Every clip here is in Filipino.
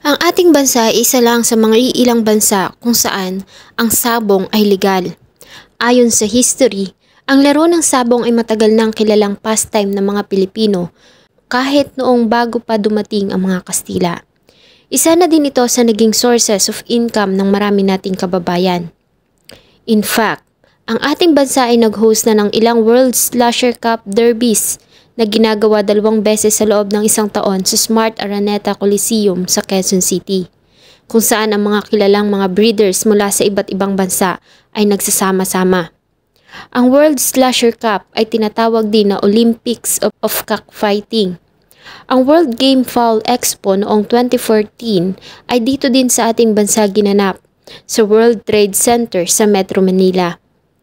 Ang ating bansa ay isa lang sa mga iilang bansa kung saan ang sabong ay legal. Ayon sa history, ang laro ng sabong ay matagal nang kilalang pastime ng mga Pilipino kahit noong bago pa dumating ang mga Kastila. Isa na din ito sa naging sources of income ng marami nating kababayan. In fact, ang ating bansa ay nag-host na ng ilang World Slasher Cup derbies na ginagawa 2 beses sa loob ng isang taon sa Smart Araneta Coliseum sa Quezon City, kung saan ang mga kilalang mga breeders mula sa iba't ibang bansa ay nagsasama-sama. Ang World Slasher Cup ay tinatawag din na Olympics of Cockfighting. Ang World Game Fowl Expo noong 2014 ay dito din sa ating bansa ginanap sa World Trade Center sa Metro Manila.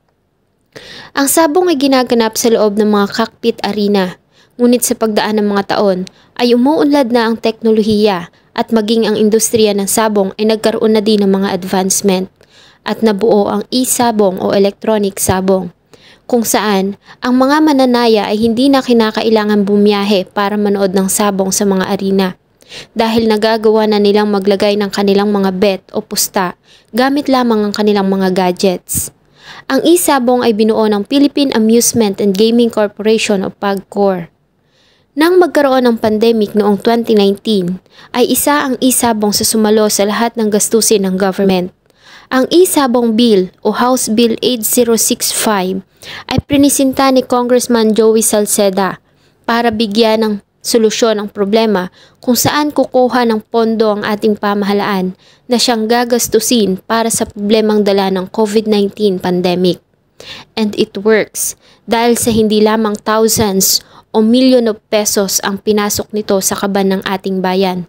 Ang sabong ay ginaganap sa loob ng mga cockpit arena, ngunit sa pagdaan ng mga taon ay umuunlad na ang teknolohiya at maging ang industriya ng sabong ay nagkaroon na din ng mga advancement at nabuo ang e-sabong o electronic sabong, kung saan ang mga mananaya ay hindi na kinakailangan bumiyahe para manood ng sabong sa mga arena dahil nagagawa na nilang maglagay ng kanilang mga bet o pusta gamit lamang ang kanilang mga gadgets. Ang e-sabong ay binuo ng Philippine Amusement and Gaming Corporation o PAGCOR. Nang magkaroon ng pandemic noong 2019, ay isa ang e-sabong sa sumalo sa lahat ng gastusin ng government. Ang e-sabong bill o House Bill 8065 ay prinisinta ni Congressman Joey Salceda para bigyan ng solusyon ang problema kung saan kukuha ng pondo ang ating pamahalaan na siyang gagastusin para sa problemang dala ng COVID-19 pandemic. And it works dahil sa hindi lamang thousands o million of pesos ang pinasok nito sa kaban ng ating bayan,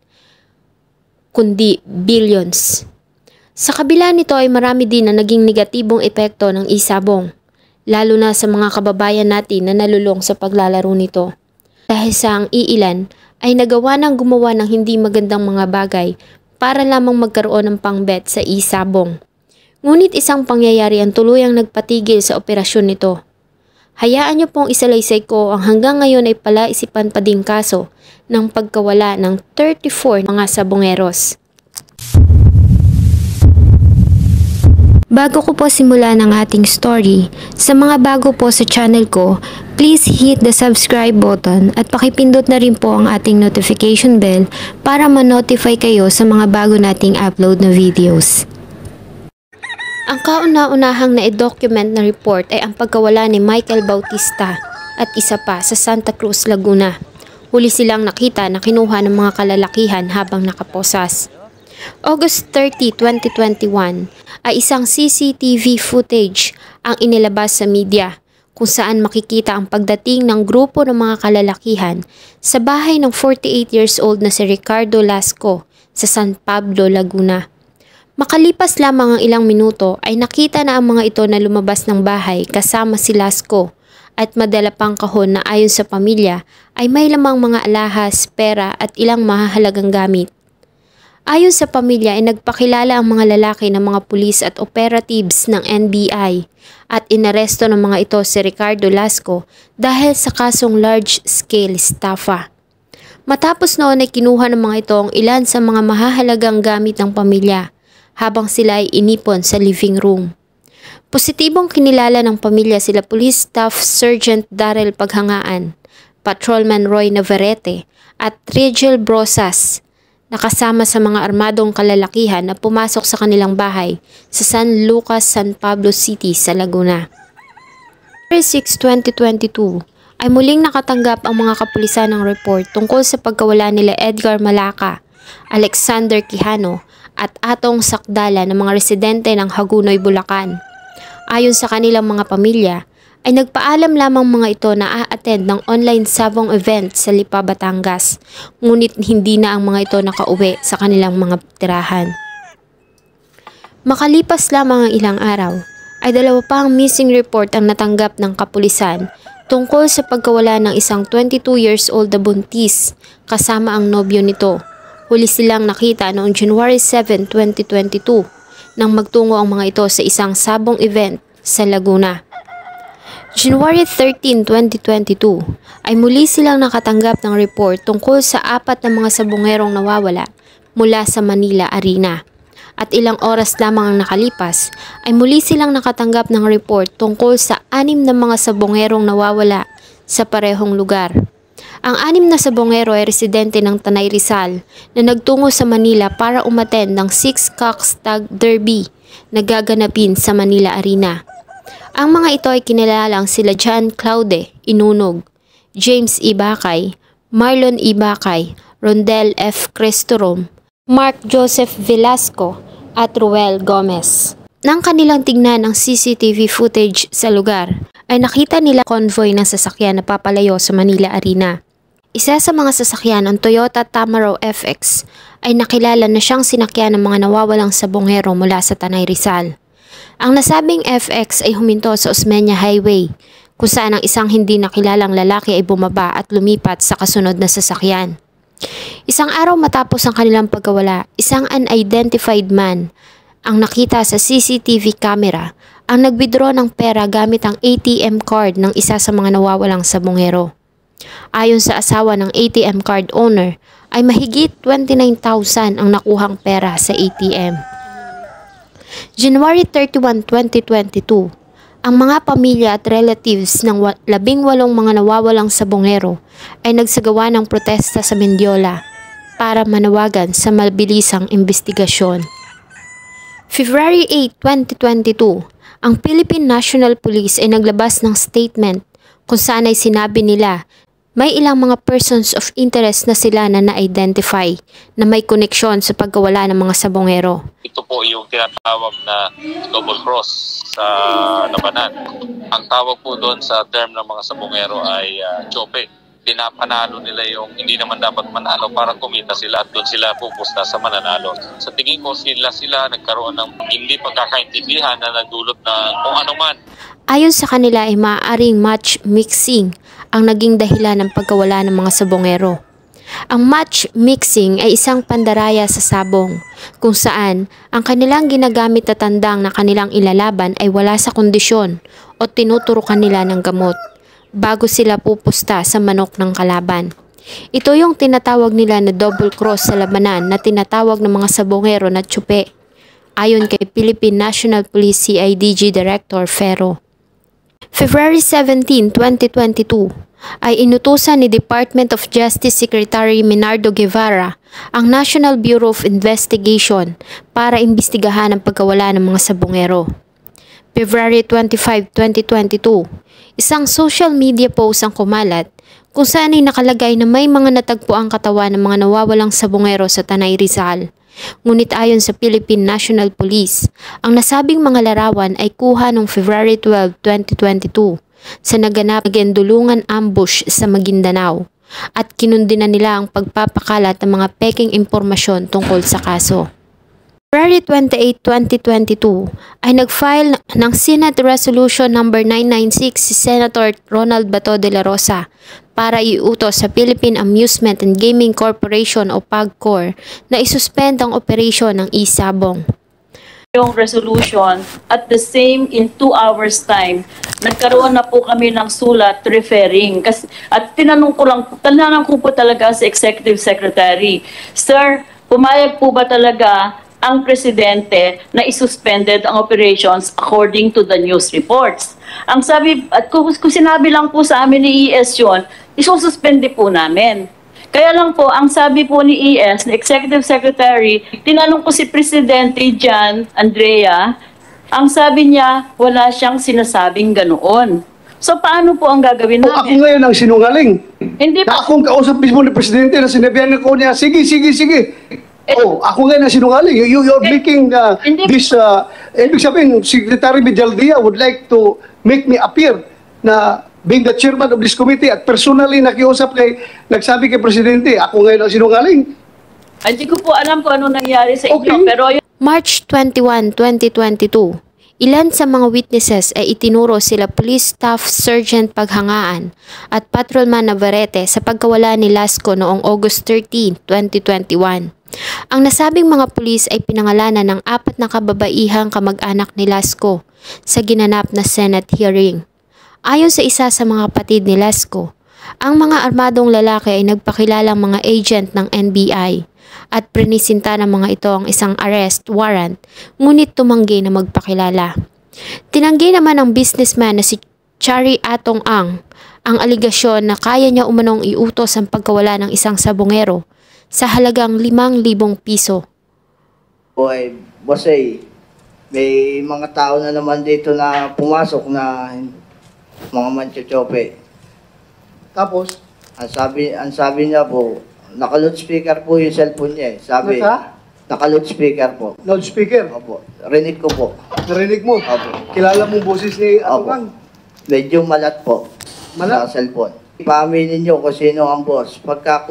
kundi billions. Sa kabila nito ay marami din na naging negatibong epekto ng e-sabong, lalo na sa mga kababayan natin na nalulong sa paglalaro nito. Dahil sa ang iilan ay nagawa ng gumawa ng hindi magandang mga bagay para lamang magkaroon ng pangbet sa e-sabong. Ngunit isang pangyayari ang tuluyang nagpatigil sa operasyon nito. Hayaan niyo pong isalaysay ko ang hanggang ngayon ay palaisipan pa ding kaso ng pagkawala ng 34 mga sabongeros. Bago ko po simulan ang ating story, sa mga bago po sa channel ko, please hit the subscribe button at pakipindot na rin po ang ating notification bell para ma-notify kayo sa mga bago nating upload na videos. Ang kauna-unahang na-document na report ay ang pagkawala ni Michael Bautista at isa pa sa Santa Cruz, Laguna. Huli silang nakita na kinuha ng mga kalalakihan habang nakaposas. August 30, 2021 ay isang CCTV footage ang inilabas sa media kung saan makikita ang pagdating ng grupo ng mga kalalakihan sa bahay ng 48 years old na si Ricardo Lasco sa San Pablo, Laguna. Makalipas lamang ang ilang minuto ay nakita na ang mga ito na lumabas ng bahay kasama si Lasco at madala pang kahon na ayon sa pamilya ay may lamang mga alahas, pera at ilang mahahalagang gamit. Ayon sa pamilya ay nagpakilala ang mga lalaki ng mga pulis at operatives ng NBI at inaresto ng mga ito si Ricardo Lasco dahil sa kasong large-scale estafa. Matapos noon ay kinuha ng mga ito ang ilan sa mga mahahalagang gamit ng pamilya habang sila ay inipon sa living room. Positibong kinilala ng pamilya sila Police Staff Sergeant Darrell Paghangaan, Patrolman Roy Navarrete at Rigel Brosas, nakasama sa mga armadong kalalakihan na pumasok sa kanilang bahay sa San Lucas, San Pablo City sa Laguna. February 6, 2022 ay muling nakatanggap ang mga kapulisan ng report tungkol sa pagkawala nila Edgar Malacca, Alexander Quijano at Atong Sakdala ng mga residente ng Hagunoy, Bulacan. Ayon sa kanilang mga pamilya, ay nagpaalam lamang mga ito na a-attend ng online sabong event sa Lipa, Batangas, ngunit hindi na ang mga ito nakauwi sa kanilang mga tirahan. Makalipas lamang ang ilang araw, ay 2 pa ang missing report ang natanggap ng kapulisan tungkol sa pagkawala ng isang 22 years old na buntis kasama ang nobyo nito. Huli silang nakita noong January 7, 2022 nang magtungo ang mga ito sa isang sabong event sa Laguna. January 13, 2022 ay muli silang nakatanggap ng report tungkol sa 4 na mga sabongerong nawawala mula sa Manila Arena. At ilang oras lamang ang nakalipas ay muli silang nakatanggap ng report tungkol sa 6 na mga sabongerong nawawala sa parehong lugar. Ang 6 na sabongero ay residente ng Tanay Rizal na nagtungo sa Manila para umattend ng Six Cocks Tag Derby na gaganapin sa Manila Arena. Ang mga ito ay kinilalang sila John Claude Inunog, James Ibakay, Marlon Ibakay, Rondel F. Cristorom, Mark Joseph Velasco at Ruel Gomez. Nang kanilang tignan ang CCTV footage sa lugar, ay nakita nila convoy ng sasakyan na papalayo sa Manila Arena. Isa sa mga sasakyan, ang Toyota Tamaro FX, ay nakilala na siyang sinakyan ng mga nawawalang sabongero mula sa Tanay Rizal. Ang nasabing FX ay huminto sa Osmeña Highway, kung saan ang isang hindi nakilalang lalaki ay bumaba at lumipat sa kasunod na sasakyan. Isang araw matapos ang kanilang pagkawala, isang unidentified man ang nakita sa CCTV camera ang nag-withdraw ng pera gamit ang ATM card ng isa sa mga nawawalang sabongero. Ayon sa asawa ng ATM card owner, ay mahigit 29,000 ang nakuhang pera sa ATM. January 31, 2022, ang mga pamilya at relatives ng 18 mga nawawalang sabongero ay nagsagawa ng protesta sa Mendiola para manawagan sa mabilisang investigasyon. February 8, 2022, ang Philippine National Police ay naglabas ng statement kung saan ay sinabi nila may ilang mga persons of interest na sila na na-identify na may koneksyon sa pagkawala ng mga sabongero. Ito po yung tinatawag na double cross sa labanan. Ang tawag po doon sa term ng mga sabongero ay chope. Pinapanalo nila yung hindi naman dapat manalo para kumita sila at doon sila pupusta sa mananalo. Sa tingin ko sila nagkaroon ng hindi pagkakaintindihan na nagdulot ng kung ano man. Ayon sa kanila ay maaaring match mixing ang naging dahilan ng pagkawala ng mga sabongero. Ang match mixing ay isang pandaraya sa sabong kung saan ang kanilang ginagamit na tandang na kanilang ilalaban ay wala sa kondisyon o tinuturukan nila ng gamot bago sila pupusta sa manok ng kalaban. Ito yung tinatawag nila na double cross sa labanan na tinatawag ng mga sabongero na tsupe, ayon kay Philippine National Police CIDG Director Ferro. February 17, 2022, ay inutusan ni Department of Justice Secretary Menardo Guevara ang National Bureau of Investigation para imbestigahan ang pagkawala ng mga sabongero. February 25, 2022, isang social media post ang kumalat kung saan ay nakalagay na may mga natagpo ang katawan ng mga nawawalang sabongero sa Tanay Rizal. Ngunit ayon sa Philippine National Police, ang nasabing mga larawan ay kuha noong February 12, 2022 sa naganap na gendulungan ambush sa Maguindanao at kinundina nila ang pagpapakalat ng mga peking impormasyon tungkol sa kaso. February 28, 2022 ay nag-file ng Senate Resolution No. 996 si Senator Ronald Bato de la Rosa para iutos sa Philippine Amusement and Gaming Corporation o PAGCOR na isuspend ang operasyon ng e-sabong. Yung resolution at the same in 2 hours time, nagkaroon na po kami ng sulat referring. At tinanong ko po talaga sa Executive Secretary, Sir, pumayag po ba talaga ang presidente na isuspended ang operations according to the news reports? Ang sabi, at kung sinabi lang po sa amin ni ES yun, isususpende po namin. Kaya lang po, ang sabi po ni ES, na Executive Secretary, tinanong ko si Presidente John Andrea, ang sabi niya, wala siyang sinasabing ganoon. So paano po ang gagawin namin? Ako ngayon ang sinungaling. Hindi po. Na akong kausap mismo ni Presidente na sinabihan ko niya, sige. Ako ngayon ang sinungaling. You're making this, ibig sabihin, Secretary Medjaldia would like to make me appear na being the chairman of this committee at personally nakiusap nagsabi kay Presidente, ako ngayon ang sinungaling. Hindi ko po alam kung ano nangyari sa inyo, Okay. pero March 21, 2022, ilan sa mga witnesses ay itinuro sila Police Staff Sergeant Paghangaan at Patrolman Navarrete sa pagkawala ni Lasco noong August 13, 2021. Ang nasabing mga pulis ay pinangalanan ng 4 na kababaihang kamag-anak ni Lasco sa ginanap na Senate hearing. Ayon sa isa sa mga kapatid ni Lasco, ang mga armadong lalaki ay nagpakilalang mga agent ng NBI at prinisinta ng mga ito ang isang arrest warrant, ngunit tumanggi na magpakilala. Tinanggi naman ng businessman na si Chari Atong ang aligasyon na kaya niya umanong iutos ang pagkawala ng isang sabongero sa halagang 5,000 piso. Boy, boss may mga tao na naman dito na pumasok na mga manchochope. Tapos, Ang sabi niya po, naka-loudspeaker po yung cellphone niya eh. Sabi, naka-loudspeaker po. loudspeaker. Opo, rinig ko po. Narinig mo. Opo. Kilala mong boses ni Opo. Atong. Medyo malat po. Malat? Sa cellphone. Paaminin niyo kung sino ang boss. Pag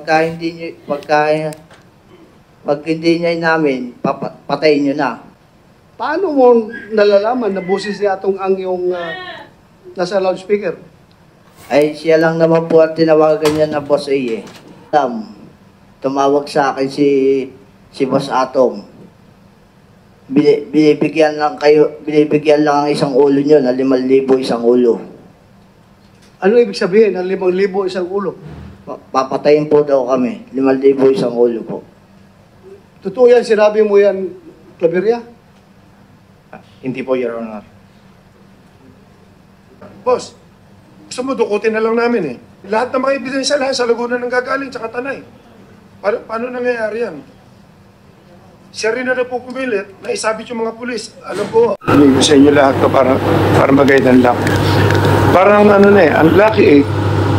hindi niya namin, patayin niyo na. Paano mo nalalaman na boses ni Atong ang yung nasa loudspeaker? Ay, siya lang naman po at tinawagan niya na boss eh. Tumawag sa akin si Boss Atong. Binibigyan lang ang isang ulo niyo na 5,000 isang ulo. Ano ibig sabihin ng 5,000 isang ulo? Papatayin po daw kami, 5,000 isang ulo po. Totoo yan, sinabi mo yan, Claveria? Hindi po, Your Honor. Boss, gusto mo dukutin na lang namin eh. Lahat ng mga ebidensya lahat sa Laguna ng gagaling, tsaka Tanay. Paano nangyayari yan? Siya rin na po pumilit na isabit yung mga pulis. Alam ko, hindi ko sa inyo lahat to para magaydan lang. Parang ano na eh, ang lucky eh,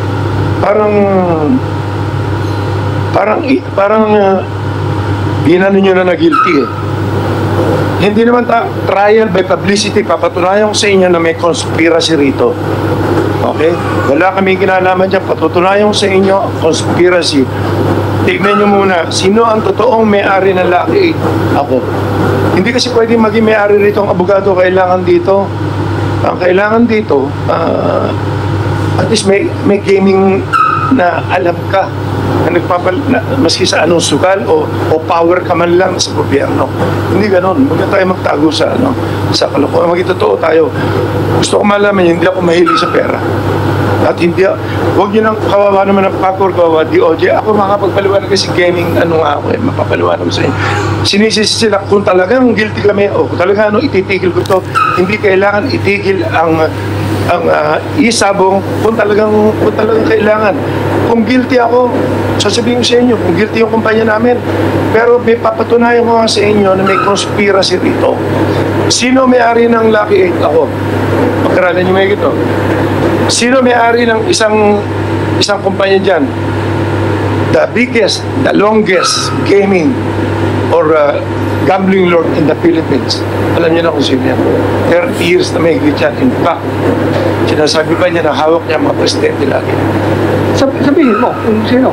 parang ginano nyo na guilty eh. Hindi naman trial by publicity, papatunayan ko sa inyo na may conspiracy rito. Okay? Wala kami kinalaman dyan, patutunayan ko sa inyo, conspiracy. Tignan nyo muna, sino ang totoong may-ari ng Lucky 8? Ako. Hindi kasi pwedeng maging may-ari rito ang abogado, kailangan dito. Ang kailangan dito, at least may gaming na alam ka na maski sa anong sugal o power ka man lang sa gobyerno. Hindi ganon. Huwag na tayo magtago sa sa kalokohan. Maging totoo tayo. Gusto ko malaman, hindi ako mahilig sa pera. At hindi, huwag nyo nang kawawa naman ng PACOR, kawawa DOJ. Ako makapagpaliwanag kasi gaming, mapapaliwanag sa inyo. Sinisisi sila kung talagang guilty kami, o kung talaga ititigil ko to, hindi kailangan itigil ang isabong kung talagang kailangan. Kung guilty ako, sasabihin ko sa inyo, kung guilty yung kumpanya namin. Pero may papatunayan ko nga sa inyo na may conspiracy rito. Sino may-ari ng Lucky 8? Ako. Pagkaralan nyo may ito. Sino may-ari ng isang kumpanya dyan? The biggest, the longest gaming or gambling lord in the Philippines. Alam niyo na kung sino yan. 30 years na may higit yan. In fact, sinasabi pa niya na hawak niya mga presidente lagi. Sabihin mo kung sino.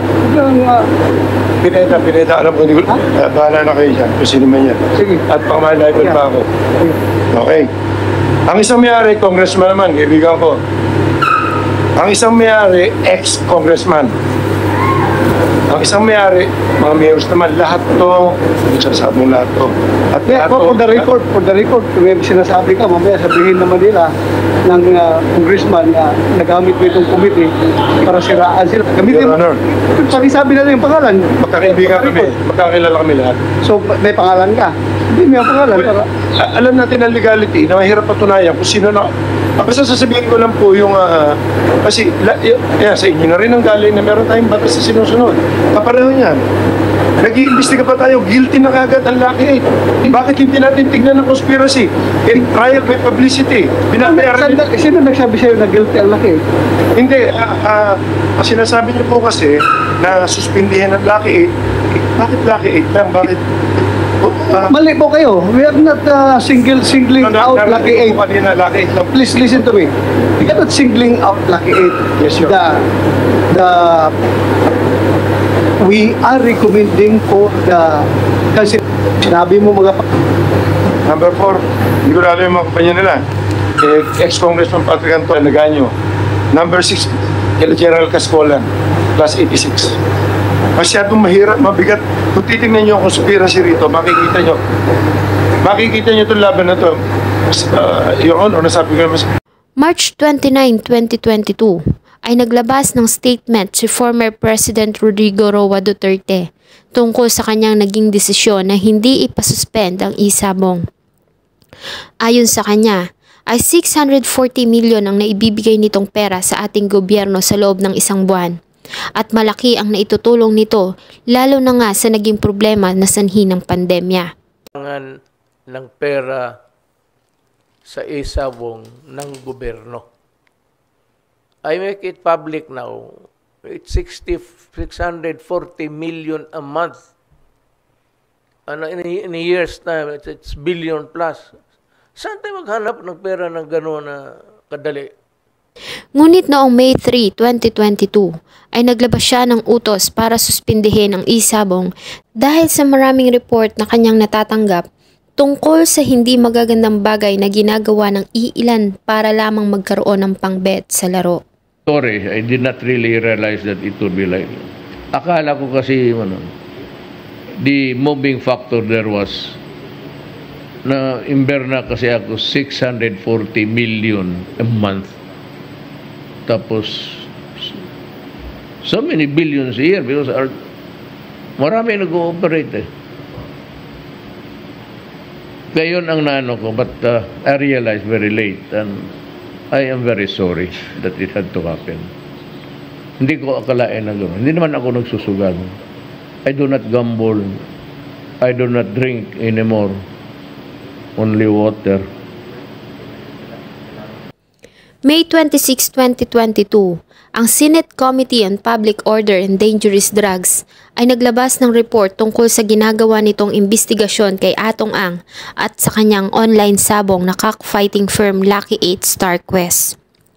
Pineta, alam ko, hindi ko, bahala na kayo dyan, kung sino man yan. Sige. At pang-liable pa ako. Okay. Ang isang may-ari, congressman naman, kaibigan ko. Ang isang may-ari, ex-congressman. Ang isang may-ari, mga mayors naman, lahat to, nagsasabong lahat to. At For the record, kung may sinasabi ka, mamaya sabihin naman nila ng congressman na nagamit mo itong committee para siraan sila. Gamitin Your Honor. Pakisabi na lang yung pangalan. Magkakaibigan kami, magkakilala kami lahat. So, may pangalan ka. Hindi may pangalan. Para... Alam natin ang legality na mahirap patunayan kung sino na. Basta sasabihin ko lang po yung, kasi sa inyo na rin ang galing na meron tayong batas na sinusunod. Kapareho yan. Nag-iimbestiga pa tayo, guilty na kagad ang Lucky 8. Bakit hindi natin tignan ng conspiracy? Trial by publicity. Sino nagsabi sa'yo na guilty ang Lucky 8? Hindi, sinasabi niyo po kasi na suspindihan ang Lucky 8. Bakit Lucky 8 lang? Bakit? Mali po kayo. We are not singling out Lucky 8. Lucky 8 lang. Please listen to me. We are not singling out Lucky 8. Yes, sir. We are recommending for kasi sinabi mo mga Number 4, hindi ko na alam yung mga kumpanya nila. Ex-Congressman Patrick Anton Naganyo. Number 6, kila General Cascolan, class 86. Masyadong mahirap, mabigat. Kung titignan nyo ang conspiracy rito, makikita nyo itong laban na ito. Your Honor, nasabi ko naman. March 29, 2022, ay naglabas ng statement si former President Rodrigo Roa Duterte tungkol sa kanyang naging desisyon na hindi ipasuspend ang isabong. Ayon sa kanya, ay 640 milyon ang naibibigay nitong pera sa ating gobyerno sa loob ng isang buwan. At malaki ang naitutulong nito lalo na nga sa naging problema na sanhi ng pandemya. Kailangan ng pera sa isabong ng gobyerno. I make it public now. It's 640 million a month. In a year's time, it's billion plus. Saan tayo maghanap ng pera ng gano'n na kadali? Ngunit noong May 3, 2022 ay naglabas siya ng utos para suspindihin ang isabong dahil sa maraming report na kanyang natatanggap tungkol sa hindi magagandang bagay na ginagawa ng iilan para lamang magkaroon ng pangbet sa laro. Sorry, I did not really realize that it would be like. Akala ko kasi the moving factor there was na imberna kasi ako 640 million a month. Tapos so many billions a year because marami nag-ooperate eh. Kaya yun ang naano ko, but I realized very late and I am very sorry that it had to happen. Hindi ko akalain na gano'n. Hindi naman ako nagsusugal. I do not gamble. I do not drink anymore. Only water. May 26, 2022, ang Senate Committee on Public Order and Dangerous Drugs ay naglabas ng report tungkol sa ginagawa nitong investigasyon kay Atong Ang at sa kanyang online sabong na cockfighting firm Lucky 8 StarQuest.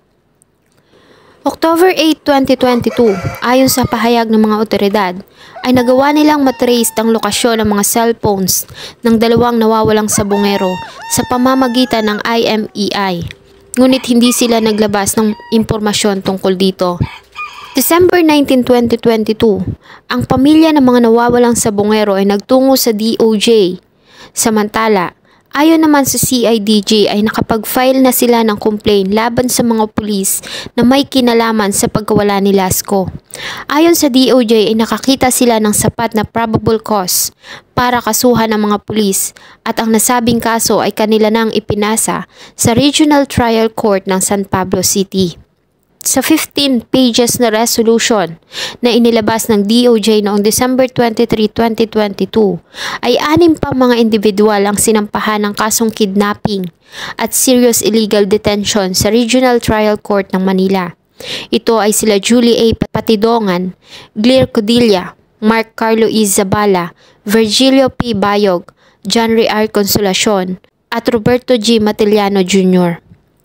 October 8, 2022, ayon sa pahayag ng mga otoridad, ay nagawa nilang matrace ang lokasyon ng mga cellphones ng dalawang nawawalang sabongero sa pamamagitan ng IMEI. Ngunit hindi sila naglabas ng impormasyon tungkol dito. December 19, 2022, ang pamilya ng mga nawawalang sabongero ay nagtungo sa DOJ. Samantala, ayon naman sa CIDJ ay nakapag-file na sila ng complaint laban sa mga pulis na may kinalaman sa pagkawala ni Lasco. Ayon sa DOJ ay nakakita sila ng sapat na probable cause para kasuhan ng mga pulis at ang nasabing kaso ay kanila nang ipinasa sa Regional Trial Court ng San Pablo City. Sa 15 pages na resolution na inilabas ng DOJ noong December 23, 2022 ay 6 pa mga individual ang sinampahan ng kasong kidnapping at serious illegal detention sa Regional Trial Court ng Manila. Ito ay sila Julie A. Patidongan, Glir Codilla, Mark Carlo E. Zabala, Virgilio P. Bayog, John Ray R. Consolacion at Roberto G. Matiliano Jr.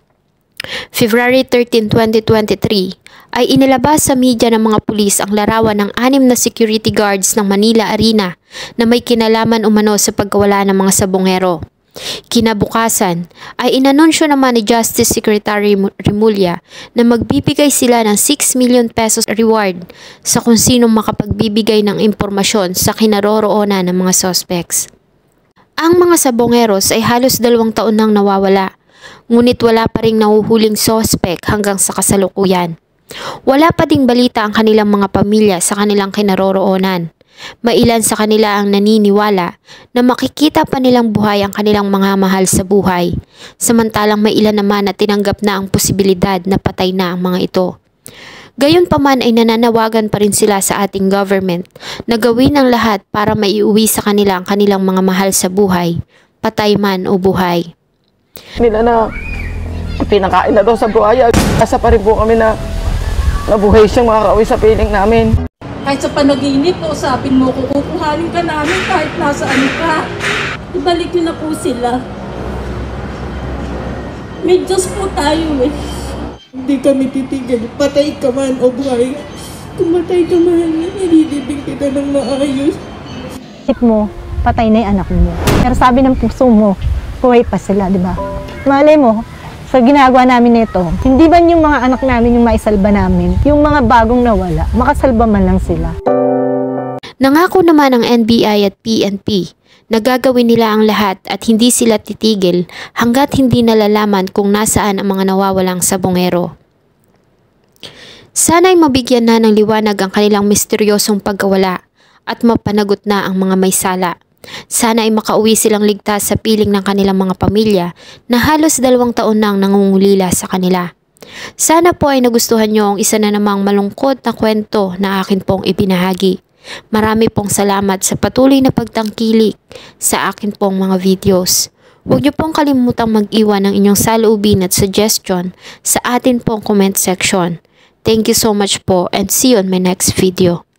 February 13, 2023 ay inilabas sa media ng mga pulis ang larawan ng 6 na security guards ng Manila Arena na may kinalaman umano sa pagkawala ng mga sabongero. Kinabukasan ay inanunsyo naman ni Justice Secretary Remulla na magbibigay sila ng 6 million pesos reward sa kung sinong makapagbibigay ng impormasyon sa kinaroroonan ng mga suspects. Ang mga sabongeros ay halos 2 taon nang nawawala. Ngunit wala pa ring nahuhuling sospek hanggang sa kasalukuyan. Wala pa ding balita ang kanilang mga pamilya sa kanilang kinaroroonan. Mailan sa kanila ang naniniwala na makikita pa nilang buhay ang kanilang mga mahal sa buhay. Samantalang may ilan naman na tinanggap na ang posibilidad na patay na ang mga ito. Gayunpaman ay nananawagan pa rin sila sa ating government na gawin ang lahat para maiuwi sa kanila ang kanilang mga mahal sa buhay, patay man o buhay. Nila na pinakain na daw sa buhaya. Asa pa rin po kami na nabuhay siyang makakauwi sa piling namin. Kahit sa panaginip, usapin mo ko, kukuhanin ka namin kahit nasaan ka. Ibalik nyo na po sila. May Diyos po tayo eh. Hindi kami titigil. Patay ka man o buhay. Kung matay ka man, ililibing kita ng maayos. Isip mo, patay na yung anak mo. Pero sabi ng puso mo, buhay pa sila, di ba? Malay mo, sa ginagawa namin nito, hindi ba yung mga anak namin yung maisalba namin? Yung mga bagong nawala, makasalba man lang sila. Nangako naman ang NBI at PNP na gagawin nila ang lahat at hindi sila titigil hanggat hindi nalalaman kung nasaan ang mga nawawalang sabongero. Sana'y mabigyan na ng liwanag ang kanilang misteryosong pagkawala at mapanagot na ang mga may sala. Sana ay makauwi silang ligtas sa piling ng kanilang mga pamilya na halos 2 taon nang nangungulila sa kanila. Sana po ay nagustuhan nyo ang isa na namang malungkot na kwento na akin pong ibinahagi. Marami pong salamat sa patuloy na pagtangkilik sa akin pong mga videos. Huwag nyo pong kalimutang mag-iwan ng inyong saloobin at suggestion sa atin pong comment section. Thank you so much po and see you on my next video.